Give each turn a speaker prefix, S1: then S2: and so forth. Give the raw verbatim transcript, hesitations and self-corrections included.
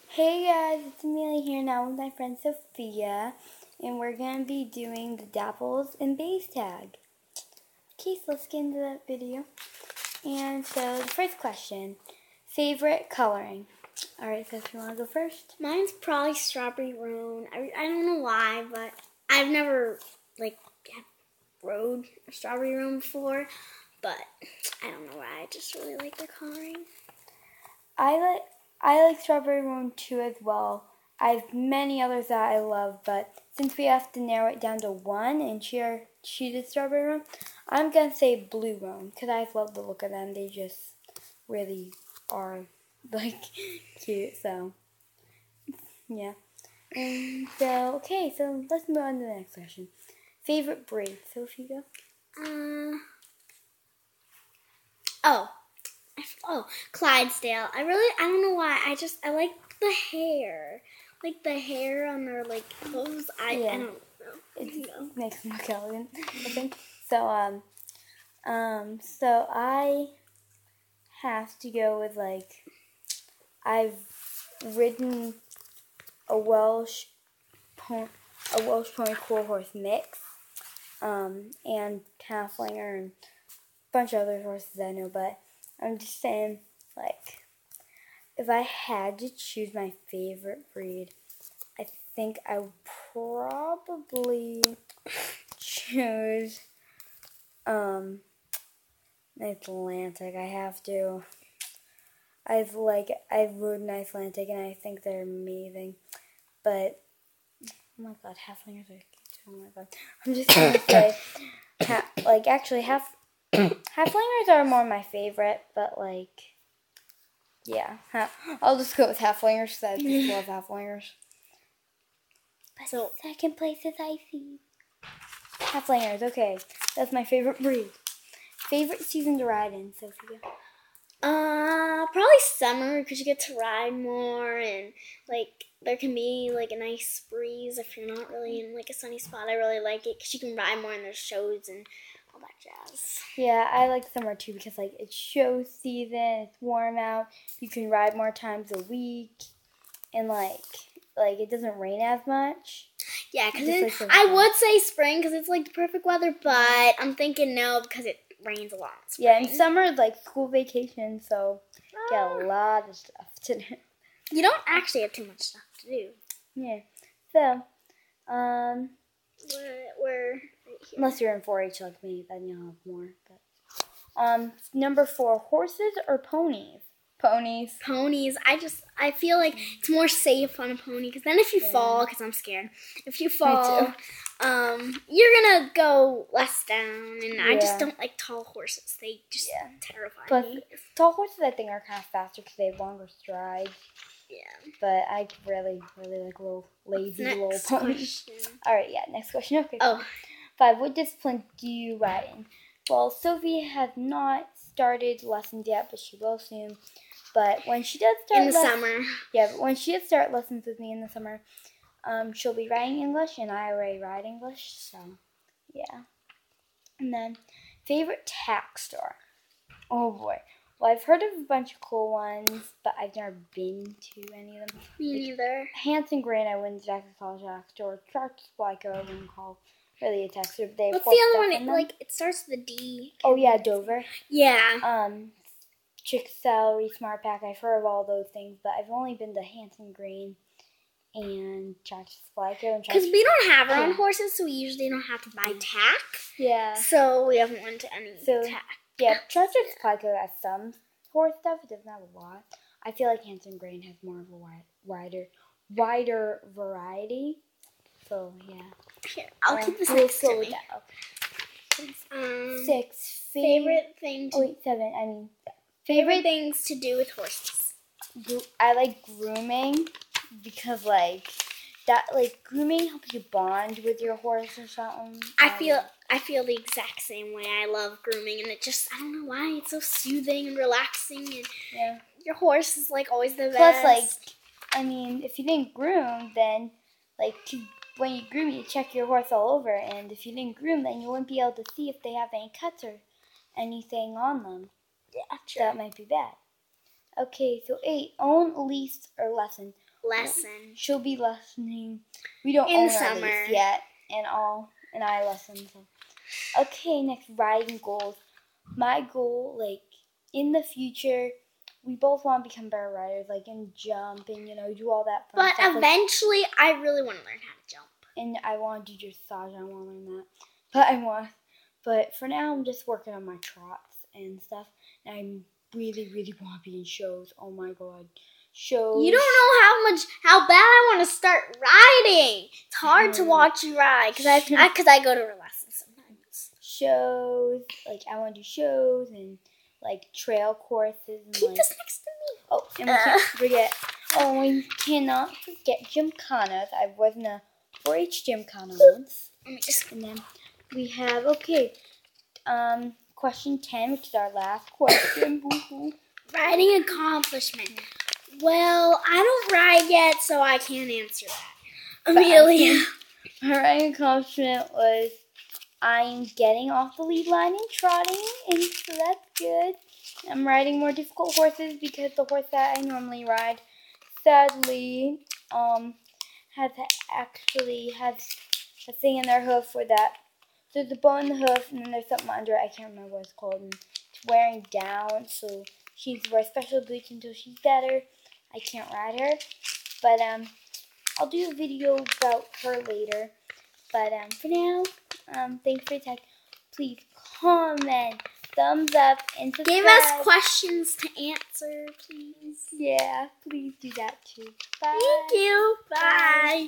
S1: Hey guys, it's Amelia here now with my friend Sophia, and we're going to be doing the Dapples and Base Tag. Okay, so let's get into that video. And so the first question, favorite coloring. Alright, so if you want to go first.
S2: Mine's probably Strawberry Roan. I, I don't know why, but I've never, like, rode a Strawberry Roan before, but I don't know why. I just really like their coloring.
S1: I like I like Strawberry Roan too as well. I have many others that I love, but since we have to narrow it down to one and she, are, she did Strawberry Roan, I'm going to say Blue Roan because I love the look of them. They just really are, like, cute, so, yeah. And so, okay, so let's move on to the next question. Favorite breed, Sophie, go?
S2: Uh, oh. Oh, Clydesdale. I really, I don't know why. I just, I like the hair. Like the hair on their, like, clothes. I,
S1: Yeah.
S2: I don't know.
S1: It
S2: know.
S1: makes them look elegant, I think. So, um, um, so I have to go with, like, I've ridden a Welsh, po- a Welsh Pony Cool Horse mix, um, and Halflinger and a bunch of other horses I know, but I'm just saying, like, if I had to choose my favorite breed, I think I would probably choose um Atlantic. I have to. I've like I've ridden Atlantic and I think they're amazing. But oh my god, halflingers are cute. Oh my god. I'm just gonna say ha- like actually half halflingers are more my favorite, but like yeah, ha- I'll just go with halflingers because I just love halflingers. But
S2: So
S1: second place is Icy. Halflingers, okay. That's my favorite breed. Favorite season to ride in, Sophia?
S2: Uh, probably summer because you get to ride more and like there can be like a nice breeze if you're not really in like a sunny spot. I really like it because you can ride more in their shows and all that jazz.
S1: Yeah, I like summer too because like it's show season, it's warm out, you can ride more times a week, and like like it doesn't rain as much.
S2: Yeah, because
S1: Just like
S2: I would say spring because it's like the perfect weather, but I'm thinking no because it rains a lot. In spring.
S1: Yeah, and summer is like school vacation, so you get a lot of stuff to do.
S2: You don't actually have too much stuff to do.
S1: Yeah. So, um,
S2: We're, we're right here.
S1: Unless you're in four H like me, then you'll have more. But um, number four, horses or ponies? Ponies.
S2: Ponies. I just, I feel like it's more safe on a pony because then if you
S1: Yeah.
S2: fall, because I'm scared, if you fall, um, you're gonna go less down. And
S1: Yeah.
S2: I just don't like tall horses. They just
S1: Yeah.
S2: terrify
S1: Plus,
S2: me.
S1: tall horses I think are kind of faster because they have longer strides.
S2: Yeah.
S1: But I really, really like little lazy
S2: Next
S1: little ponies.
S2: question.
S1: All right, yeah. Next question. Okay.
S2: Oh.
S1: Five. What discipline do you ride in? Well, Sophie has not started lessons yet, but she will soon. But when she does start
S2: in the
S1: les-
S2: summer,
S1: yeah, but when she does start lessons with me in the summer, um, she'll be riding English, and I already ride English, so yeah. And then favorite tack store. Oh boy. Well, I've heard of a bunch of cool ones, but I've never been to any of them.
S2: me
S1: Like,
S2: neither.
S1: Hanson Grain, I wouldn't exactly call a tack store. Charles Splico, I wouldn't call really a tack store. They have
S2: What's
S1: cool
S2: the other
S1: stuff
S2: one?
S1: in
S2: It,
S1: them.
S2: like it starts with a D.
S1: Oh yeah, Dover.
S2: Yeah.
S1: Um, Chick Celery, Smart Pack. I've heard of all those things, but I've only been to Hanson Green and Charles Splico.
S2: Because we don't have our own
S1: Yeah.
S2: horses, so we usually don't have to buy tack.
S1: Yeah.
S2: So we haven't went to any
S1: So,
S2: tack.
S1: Yeah, Charles Splico has some horse stuff. It doesn't have a lot. I feel like Hanson Grain has more of a wide, wider, wider variety. So yeah.
S2: Here, I'll
S1: um,
S2: keep this
S1: we'll
S2: next to
S1: go with
S2: me.
S1: that. Okay.
S2: Um,
S1: Six.
S2: favorite thing to
S1: Oh wait, seven. I mean,
S2: favorite things to do with horses.
S1: gro- I like grooming because like that, like grooming helps you bond with your horse or something.
S2: I
S1: Um,
S2: feel I feel the exact same way. I love grooming, and it just I don't know why it's so soothing and relaxing, and
S1: Yeah.
S2: your horse is like always the
S1: Plus,
S2: best.
S1: like, I mean, if you didn't groom, then like to, when you groom, you check your horse all over, and if you didn't groom, then you wouldn't be able to see if they have any cuts or anything on them.
S2: Yeah, true.
S1: That might be bad. Okay, so eight. Own a lease or lesson.
S2: Lesson.
S1: She'll be lessoning. We don't
S2: In
S1: own
S2: the
S1: our
S2: summer.
S1: lease yet, and all and I lesson. So. Okay, next riding goals. My goal, like in the future, we both want to become better riders, like in jump and you know do all that fun
S2: But
S1: stuff.
S2: eventually, like, I really want to learn how to jump.
S1: And I want to do dressage. I want to learn that. But I want. But for now, I'm just working on my trots and stuff. And I really, really want to be in shows. Oh my god, shows.
S2: You don't know how much, how bad I want to start riding. It's hard to watch you ride because I, because I, I go to lessons sometimes.
S1: Shows, like I want to do shows and like trail courses. And,
S2: Keep
S1: like,
S2: this next to me.
S1: Oh, and we can't forget. Oh, we cannot forget gymkhanas. I was in a four H gymkhana once.
S2: Let me just.
S1: And then we have okay. Um, question ten, which is our last question. Boo-hoo.
S2: Riding accomplishment. Well, I don't ride yet, so I can't answer that. Amelia.
S1: My riding accomplishment was I'm getting off the lead line and trotting, and so that's good. I'm riding more difficult horses because the horse that I normally ride, sadly, um, has actually has a thing in their hoof where that there's a bone in the hoof, and then there's something under it. I can't remember what it's called. And it's wearing down, so she needs to wear special boots until she's better. I can't ride her, but um, I'll do a video about her later. But um, for now, um, thanks for your time. Please comment, thumbs up, and subscribe.
S2: Give us questions to answer, please.
S1: Yeah, please do that too. Bye.
S2: Thank you. Bye. Bye.